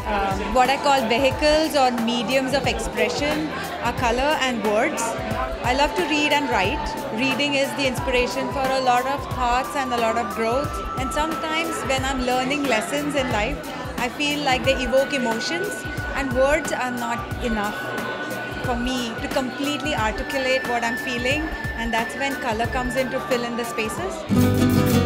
what I call vehicles or mediums of expression are color and words. I love to read and write. Reading is the inspiration for a lot of thoughts and a lot of growth. And sometimes when I'm learning lessons in life, I feel like they evoke emotions, and words are not enough for me to completely articulate what I'm feeling, and that's when color comes in to fill in the spaces.